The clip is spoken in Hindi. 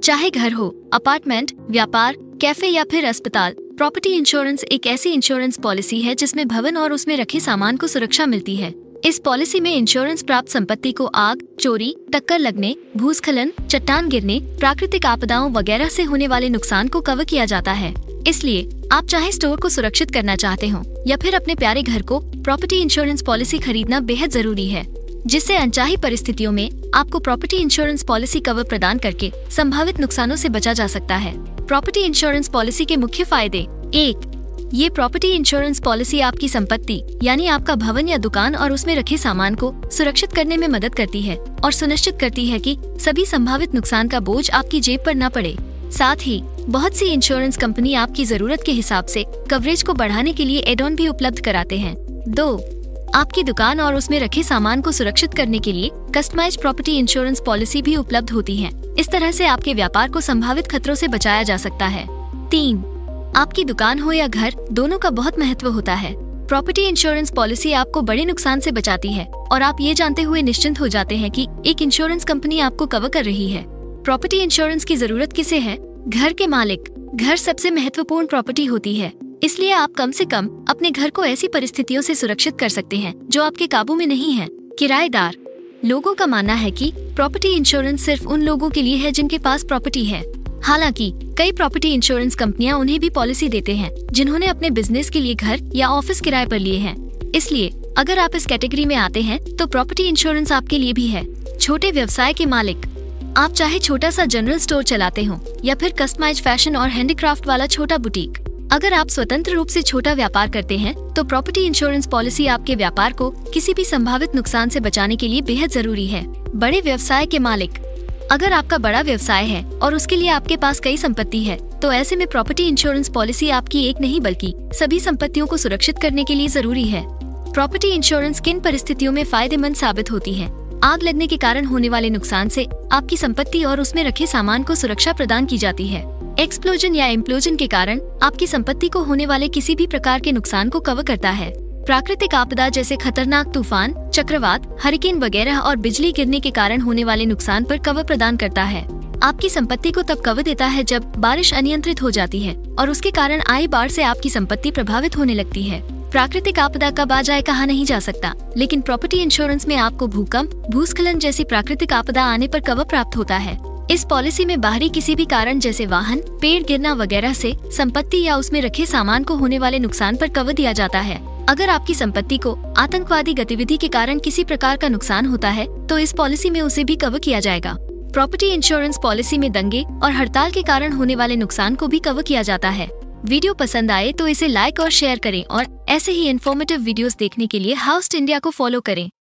चाहे घर हो, अपार्टमेंट, व्यापार, कैफे या फिर अस्पताल, प्रॉपर्टी इंश्योरेंस एक ऐसी इंश्योरेंस पॉलिसी है जिसमें भवन और उसमें रखे सामान को सुरक्षा मिलती है। इस पॉलिसी में इंश्योरेंस प्राप्त संपत्ति को आग, चोरी, टक्कर लगने, भूस्खलन, चट्टान गिरने, प्राकृतिक आपदाओं वगैरह से होने वाले नुकसान को कवर किया जाता है। इसलिए आप चाहे स्टोर को सुरक्षित करना चाहते हो या फिर अपने प्यारे घर को, प्रॉपर्टी इंश्योरेंस पॉलिसी खरीदना बेहद जरूरी है, जिससे अनचाही परिस्थितियों में आपको प्रॉपर्टी इंश्योरेंस पॉलिसी कवर प्रदान करके संभावित नुकसानों से बचा जा सकता है। प्रॉपर्टी इंश्योरेंस पॉलिसी के मुख्य फायदे। 1. ये प्रॉपर्टी इंश्योरेंस पॉलिसी आपकी संपत्ति यानी आपका भवन या दुकान और उसमें रखे सामान को सुरक्षित करने में मदद करती है और सुनिश्चित करती है कि सभी संभावित नुकसान का बोझ आपकी जेब पर न पड़े। साथ ही बहुत सी इंश्योरेंस कंपनी आपकी जरूरत के हिसाब से कवरेज को बढ़ाने के लिए एड ऑन भी उपलब्ध कराते हैं। 2. आपकी दुकान और उसमें रखे सामान को सुरक्षित करने के लिए कस्टमाइज्ड प्रॉपर्टी इंश्योरेंस पॉलिसी भी उपलब्ध होती है। इस तरह से आपके व्यापार को संभावित खतरों से बचाया जा सकता है। 3. आपकी दुकान हो या घर, दोनों का बहुत महत्व होता है। प्रॉपर्टी इंश्योरेंस पॉलिसी आपको बड़े नुकसान से बचाती है और आप ये जानते हुए निश्चिंत हो जाते हैं कि एक इंश्योरेंस कंपनी आपको कवर कर रही है। प्रॉपर्टी इंश्योरेंस की जरूरत किसे है? घर के मालिक। घर सबसे महत्वपूर्ण प्रॉपर्टी होती है, इसलिए आप कम से कम अपने घर को ऐसी परिस्थितियों से सुरक्षित कर सकते हैं जो आपके काबू में नहीं है। किराएदार। लोगों का मानना है कि प्रॉपर्टी इंश्योरेंस सिर्फ उन लोगों के लिए है जिनके पास प्रॉपर्टी है। हालांकि कई प्रॉपर्टी इंश्योरेंस कंपनियां उन्हें भी पॉलिसी देते हैं जिन्होंने अपने बिजनेस के लिए घर या ऑफिस किराए पर लिए हैं। इसलिए अगर आप इस कैटेगरी में आते हैं तो प्रॉपर्टी इंश्योरेंस आपके लिए भी है। छोटे व्यवसाय के मालिक। आप चाहे छोटा सा जनरल स्टोर चलाते हो या फिर कस्टमाइज्ड फैशन और हैंडीक्राफ्ट वाला छोटा बुटीक, अगर आप स्वतंत्र रूप से छोटा व्यापार करते हैं तो प्रॉपर्टी इंश्योरेंस पॉलिसी आपके व्यापार को किसी भी संभावित नुकसान से बचाने के लिए बेहद जरूरी है। बड़े व्यवसाय के मालिक। अगर आपका बड़ा व्यवसाय है और उसके लिए आपके पास कई संपत्ति है तो ऐसे में प्रॉपर्टी इंश्योरेंस पॉलिसी आपकी एक नहीं बल्कि सभी संपत्तियों को सुरक्षित करने के लिए जरूरी है। प्रॉपर्टी इंश्योरेंस किन परिस्थितियों में फायदेमंद साबित होती है? आग लगने के कारण होने वाले नुकसान से आपकी संपत्ति और उसमें रखे सामान को सुरक्षा प्रदान की जाती है। एक्सप्लोजन या इम्प्लोजन के कारण आपकी संपत्ति को होने वाले किसी भी प्रकार के नुकसान को कवर करता है। प्राकृतिक आपदा जैसे खतरनाक तूफान, चक्रवात, हरिकेन वगैरह और बिजली गिरने के कारण होने वाले नुकसान पर कवर प्रदान करता है। आपकी संपत्ति को तब कवर देता है जब बारिश अनियंत्रित हो जाती है और उसके कारण आई बाढ़ से आपकी संपत्ति प्रभावित होने लगती है। प्राकृतिक आपदा कब आ जाए कहा नहीं जा सकता, लेकिन प्रॉपर्टी इंश्योरेंस में आपको भूकंप, भूस्खलन जैसी प्राकृतिक आपदा आने पर कवर प्राप्त होता है। इस पॉलिसी में बाहरी किसी भी कारण जैसे वाहन, पेड़ गिरना वगैरह से संपत्ति या उसमें रखे सामान को होने वाले नुकसान पर कवर दिया जाता है। अगर आपकी संपत्ति को आतंकवादी गतिविधि के कारण किसी प्रकार का नुकसान होता है तो इस पॉलिसी में उसे भी कवर किया जाएगा। प्रॉपर्टी इंश्योरेंस पॉलिसी में दंगे और हड़ताल के कारण होने वाले नुकसान को भी कवर किया जाता है। वीडियो पसंद आए तो इसे लाइक और शेयर करें और ऐसे ही इन्फॉर्मेटिव वीडियोस देखने के लिए हाउस्ट इंडिया को फॉलो करें।